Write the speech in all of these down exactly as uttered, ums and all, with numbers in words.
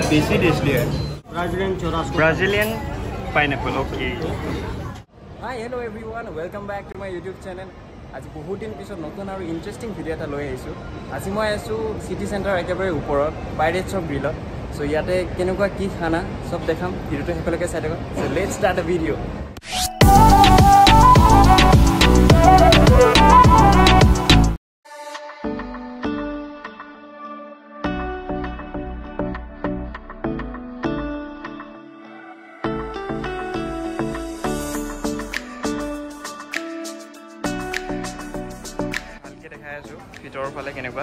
बेसी टेस्टी है Brazilian churrasco. Brazilian pineapple okay Hi hello everyone welcome back to my YouTube channel আজি বহুত দিন পিছত নতুন আৰু ইন্টাৰেষ্টিং ভিডিও এটা লৈ আহিছো আজি মই আছো সিটি সেন্টাৰ একেবাৰে ওপৰত বাইৰেটছ অফ গ্ৰিলত সো ইয়াতে কেনেকুৱা কি খানা সব দেখাম ভিডিওটো হেকলৈকে চাই থাকক so let's start a video ভিতৰৰ ফালে কেনেকুৱা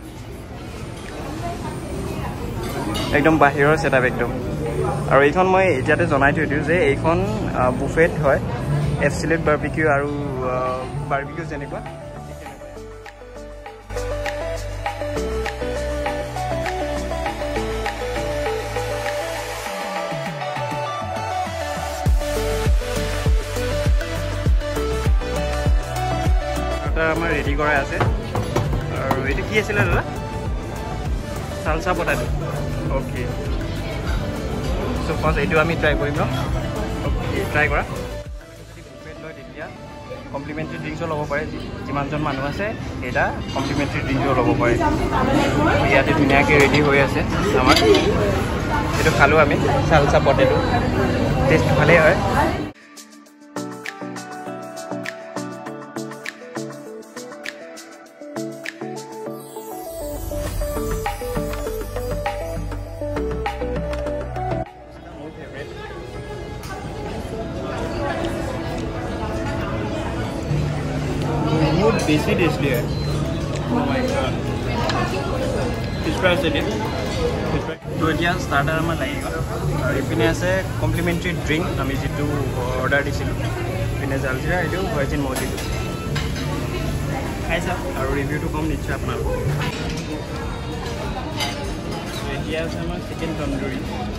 একদম বাহিৰৰ সেটআপ একদম আৰু এইখন মই এতিয়াতে জনাই থৈ দিওঁ যে এইখন বুফেট হয় এফচিলেট বাৰবিকিউ আৰু বাৰবিকিউ যেনেকুৱা এটা আমাৰ ৰেডি কৰা আছে আৰু এটা কি আছিল দাদা salsa potato okay so first এইটো আমি ট্রাই কৰিম ন ওকে ট্রাই কৰা যদি বুফেট লয় তেতিয়া কমপ্লিমেন্টারি ড্ৰিংকছ ল'ব পাৰে যিমানজন মানুহ আছে এটা কমপ্লিমেন্টারি ড্ৰিংকছ ল'ব পাৰে ইয়াতে ধুনীয়াকৈ ৰেডি হৈ আছে আমাৰ এইটো খালো আমি সালসা পটেটো টেষ্ট ভালেই হয় बेसी टेस्टी है oh my god fish fry আছে দে তো এতিয়া স্টার্টার আমাৰ লাগিব আৰু ইপিনে আছে কমপ্লিমেন্টারি ড্ৰিংক আমি যেটো অৰ্ডাৰ দিছিলো ইপিনে জালজিৰা এইটো ভাৰ্জিন মজিটো খাইছা আৰু ৰিভিউটো কম নিশ্চয় আপোনালোক এতিয়া আছে আমাৰ চিকেন তন্দুৰী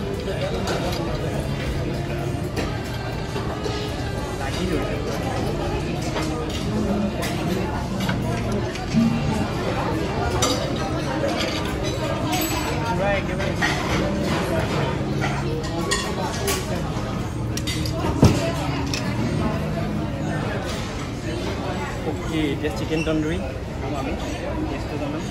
লাগি গৈছে ओके just chicken tandoori हम आमी टेस्ट तो जानो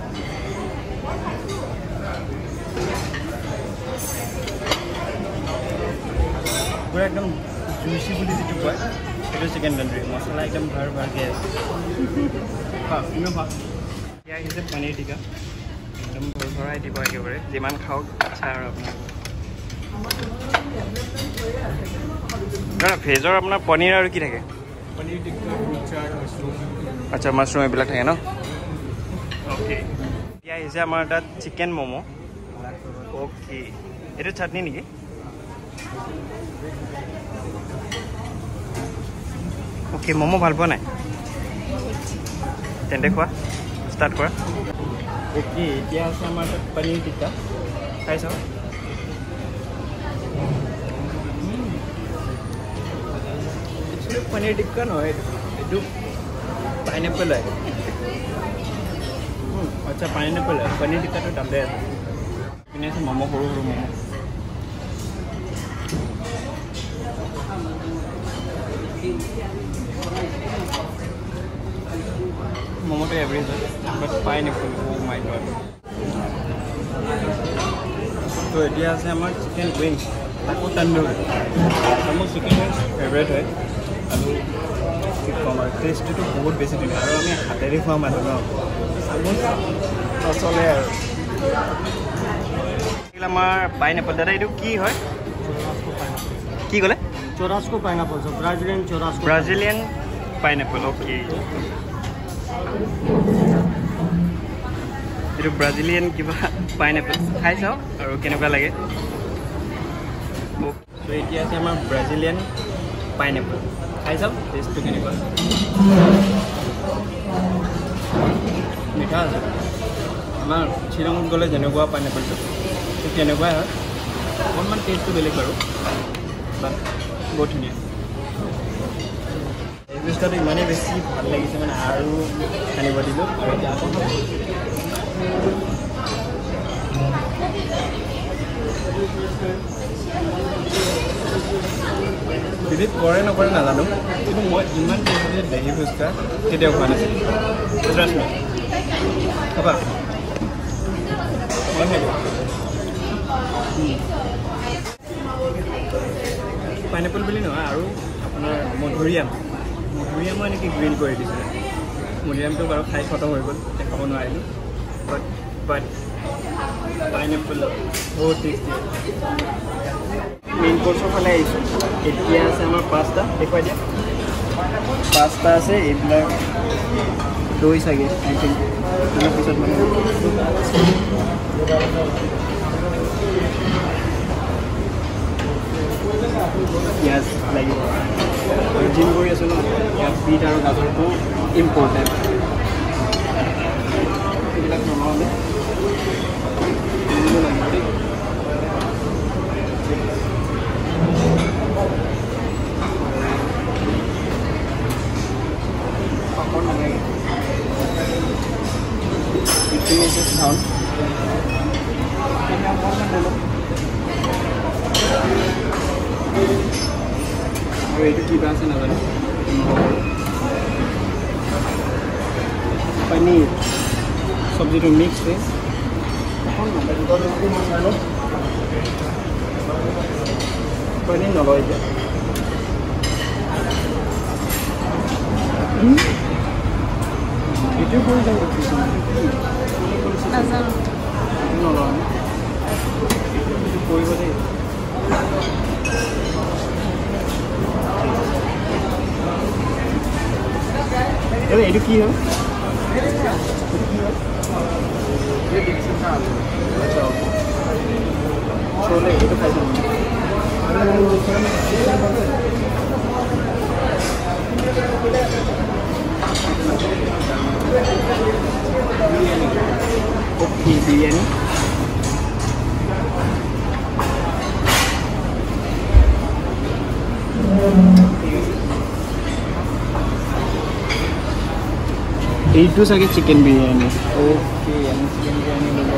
पूरा एकदम जूसी बुली जितु पाय एটো चिकेन तंदूरी मसाला एकदम भर भर के हां इनो भा या इसे पनीर टिक्का एकदम भर भराई দিব একেবারে যিমান খাওক আচ্ছা আৰু আপোনাৰ না ভেজৰ আপোনাৰ পনীৰ আৰু কি থাকে पनीर टिक्का चाट मशरूम अच्छा मशरूम एबिला থাকে ন ओके या इसे আমাৰ তাত চিকেন মোমো ओके এটো চাটনি নেকি ओके मोमो ভাল পোৱা নাই তেন্তে খোৱা স্টার্ট কৰা ओके এতিয়া আছে আমাৰ তাত পনীৰ টিক্কা খাইছো पनीर टिक्का न है पाइनएप्पल है अच्छा पाइनएप्पल है पनीर टिक्का तो डाले इन्हें से मोमो करो करो मोमो मोमो तो एवरेज है but pineapple oh my God तो एडिया से हमार चिकन विंग्स ताको तंदूरी हमर चिकन विंग्स फेवरेट है আৰু কি কমাৰ টেষ্টটো বহুত বেছি ধুনীয়া আৰু আমি হাতেৰে খোৱা মানুহ ন নচলে আৰু আমাৰ পাইনএপল দাদা এইটো কি হয় কি ক'লে Churrasco pineapple, so Brazilian churrasco. Brazilian pineapple, okay. Itu Brazilian kiba pineapple. Hai sao? Aru kenuka lage? So itu ase amar Brazilian pineapple. Hai sao? Taste to kenuka. Mitha ase. Amar Shillong gole jenuka pineapple to. To kenuka hai. Onman taste to beleg baru. But বহুত ধুনীয়া এই বিস্তারিত ইমানে বেশি ভাল লাগিছে মানে আৰু আনিব দিলো আৰু এতিয়া বিলিভ কৰে নকৰে নাজানো কিন্তু মই ইমান টেষ্টি দহি ফুচকা কেতিয়াও খোৱা নাছিলোঁ ট্ৰাষ্ট মি খাবা পাইনাপল বুলি নহয় আৰু আপোনাৰ মধুৰিআম মধুৰিআমো এনেকৈ গ্ৰিল কৰি দিছিলে মধুৰিআমটো বাৰু খাই খতম হৈ গ'ল দেখাব নোৱাৰিলোঁ বাট বাট পাইনাপল বহুত টেষ্টি মেইন কোৰ্চৰ ফালে আহিছোঁ এতিয়া আছে আমাৰ পাঁচটা দেখুৱাই দিয়া পাঁচটা আছে এইবিলাক দৈ চাগে আই থিংক তাৰ পিছত মানে পিঁয়াজ লাগিব আৰু জিম কৰি আছোঁ ন ইয়াত বিট আৰু গাজৰটো ইম্পৰ্টেণ্ট এইবিলাক নল'লে লাগিব দেই অকণ নালাগে এইখিনি আছে চাউল আৰু এইটো কিবা আছে নাজানো পনীৰ চব্জিটো মিক্স ভেজ পনীৰ নলয় এতিয়া এইটো কৰি যাব নলয় কৰিব দেই এইটো কি হয় চলে এইটো খাইছোঁ ओके बिरयानी এইটো চাগে চিকেন বিৰিয়ানী ওকে আমি চিকেন বিৰিয়ানী ল'ব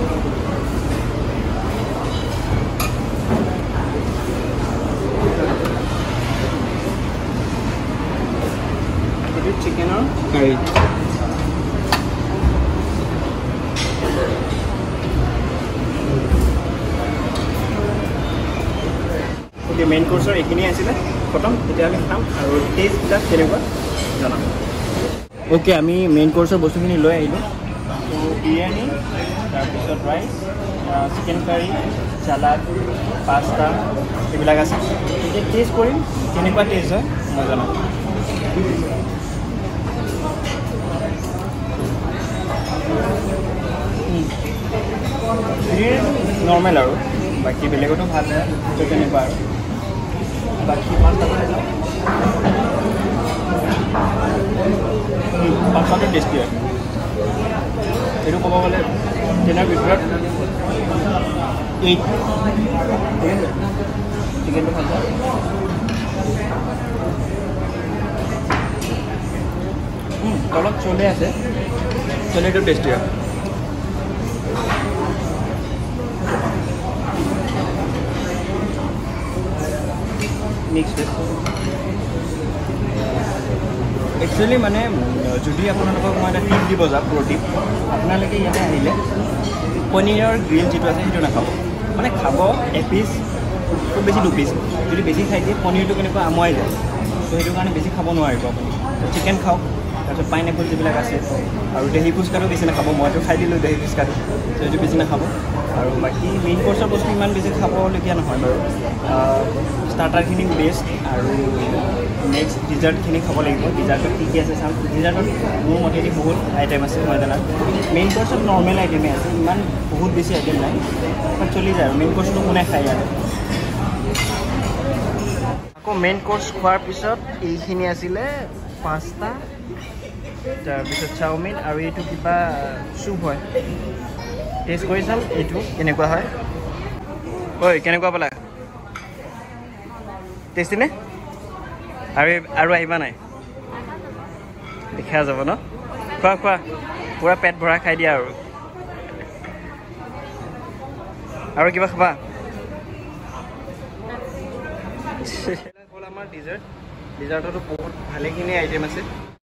এইটো চিকেনৰ কাৰী ওকে মেইন কোৰ্চৰ এইখিনি আছিলে খতম এতিয়া আমি খাম আৰু টেষ্টবিলাক কেনেকুৱা জনাম ওকে আমি মেইন কোৰ্চৰ বস্তুখিনি লৈ আহিলোঁ তো বিৰিয়ানী তাৰপিছত rice chicken curry salad pasta এইবিলাক আছে এতিয়া টেষ্ট কৰিম কেনেকুৱা টেষ্ট হয় মই জনাম নৰ্মেল আৰু বাকী বেলেগতো ভাল হয় তো তেনেকুৱা আৰু বাকী পাস্তা পাস্তাটো টেষ্টি হয় এইটো ক'ব গ'লে টেনৰ ভিতৰত এইট চিকেনটো ভাল হয় তলত চলে আছে চলেটো টেষ্টি হয় মিক্স একচুৱেলি মানে যদি আপোনালোকক মই এটা টিপ দিব যাওঁ প্ৰ' টিপ আপোনালোকে ইয়াতে আহিলে পনীৰৰ গ্ৰিল যিটো আছে সেইটো নাখাব মানে খাব এপিচ খুব বেছি দুপিচ যদি বেছি খাই দিয়ে পনীৰটো কেনেকুৱা আমুৱাই যায় ত' সেইটো কাৰণে বেছি খাব নোৱাৰিব আপুনি চিকেন খাওক তাৰপিছত পাইনাপল যিবিলাক আছে আৰু দহি ফুচকাটো বেছি নাখাব মইতো খাই দিলোঁ দহি ফুচকাটো ত' সেইটো বেছি নাখাব আৰু বাকী মেইন কোৰ্চৰ বস্তু ইমান বেছি খাবলগীয়া নহয় বাৰু ষ্টাৰ্টাৰখিনি বেষ্ট আৰু নেক্সট ডিজাৰ্টখিনি খাব লাগিব ডিজাৰ্টত কি কি আছে চাম ডিজাৰ্টত মোৰ মতেদি বহুত আইটেম আছে মই জনাত মেইন কোৰ্চত নৰ্মেল আইটেমেই আছে ইমান বহুত বেছি আইটেম নাই তাত চলি যায় আৰু মেইন কোৰ্চটো কোনে খায় ইয়াত আকৌ মেইন কোৰ্চ খোৱাৰ পিছত এইখিনি আছিলে পাস্তা তাৰপিছত চাওমিন আৰু এইটো কিবা চুপ হয় টেষ্ট কৰি চাম এইটো কেনেকুৱা হয় ঐ কেনেকুৱা পালা টেষ্টি নে আৰু আৰু আহিবা নাই দেখা যাব ন খোৱা খোৱা পূৰা পেট ভৰা খাই দিয়া আৰু আৰু কিবা খাবা হ'ল আমাৰ ডিজাৰ্ট ডিজাৰ্টতো বহুত ভালেখিনি আইটেম আছে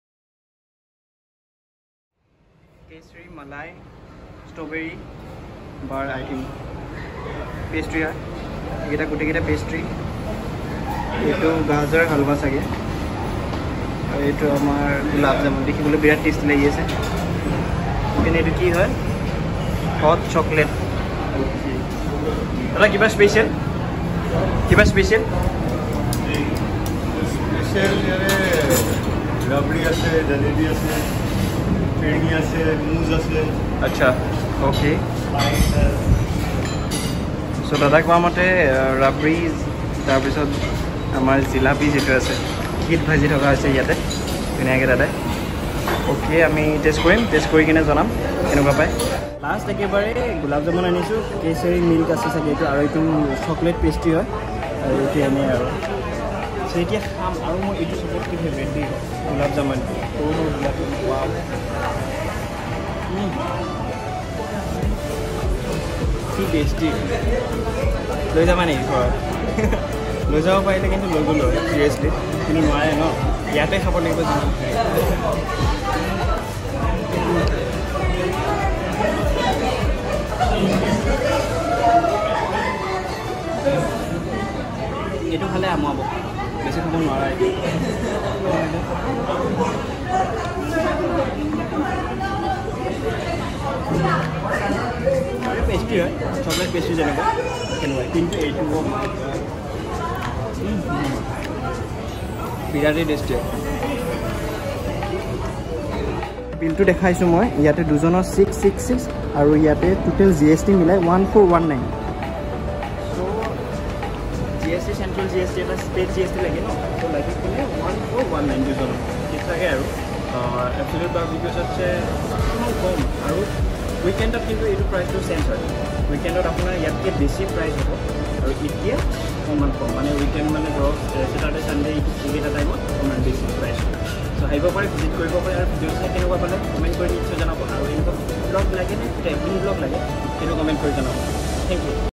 kesari malai strawberry bar item pastry হয় এইকেইটা গোটেইকেইটা পেষ্ট্ৰি এইটো গাজৰ হালৱা চাগে আৰু এইটো আমাৰ গোলাপ জামুন দেখিবলৈ বিৰাট টেষ্টি লাগি আছে কিন্তু এইটো কি হয় হট চকলেট দাদা কিবা স্পেচিয়েল কিবা স্পেচিয়েল স্পেচিয়েল ৰাবৰি আছে জলেবি আছে ফেৰনি আছে মুজ আছে আচ্ছা অ'কে চ' দাদা কোৱা মতে ৰাবৰি তাৰপিছত আমাৰ জিলাপি যিটো আছে গীত ভাজি থকা হৈছে ইয়াতে ধুনীয়াকৈ দাদাই অ'কে আমি টেষ্ট কৰিম টেষ্ট কৰি কিনে জনাম কেনেকুৱা পায় লাষ্ট একেবাৰে গোলাপ জামুন আনিছোঁ কেশৰী মিল্ক আছে চাগে এইটো আৰু এইটো চকলেট পেষ্ট্ৰি হয় আৰু এইটো এনেই আৰু চ' এতিয়া খাম আৰু মই এইটো চবতকৈ ফেভৰেট দেই গোলাপ জামুন সৰু সৰু গোলাপ ৱাও কি টেষ্টি লৈ যাবা নেকি ঘৰত লৈ যাব পাৰিলে কিন্তু লৈ গ'লো হয় চিৰিয়াছলি কিন্তু নোৱাৰে ন ইয়াতে খাব লাগিব যিমান এইটো খালে আমুৱাব বেছি খাব নোৱাৰা পেষ্ট্ৰি হয় চকলেট পেষ্ট্ৰি যেনেকুৱা কেনেকুৱা কিন্তু এইটো বিৰাটেই টেষ্টি হয় বিলটো দেখাইছোঁ মই ইয়াতে দুজনৰ ছিক্স ছিক্স ছিক্স আৰু ইয়াতে টোটেল জি এছ টি মিলাই ওৱান ফ'ৰ ওৱান নাইন চ' G S T central G S T এটা ষ্টেট জি এছ টি লাগে ন ত' লাগি কিনে ওৱান ফ'ৰ ওৱান নাইন দুজনৰ ঠিক থাকে আৰু এপচুলেট বাৰ্বিকিউছতছে অকণমান কম আৰু উইকেণ্ডত কিন্তু এইটো প্ৰাইচটো চেঞ্জ হয় উইকেণ্ডত আপোনাৰ ইয়াতকৈ বেছি প্ৰাইচ হ'ব আৰু এতিয়া অকণমান কম মানে উইকেণ্ড মানে ধৰক ছেটাৰডে ছানডে এইকেইটা টাইমত অকণমান বেছি প্ৰাইচ চ' আহিব পাৰে ভিজিট কৰিব পাৰে আৰু ভিডিঅ' চাই কেনেকুৱা পালে কমেণ্ট কৰি নিশ্চয় জনাব আৰু এনেকুৱা ব্লগ লাগে নে ট্ৰেভেলিং ব্লগ লাগে সেইটো কমেণ্ট কৰি জনাব থেংক ইউ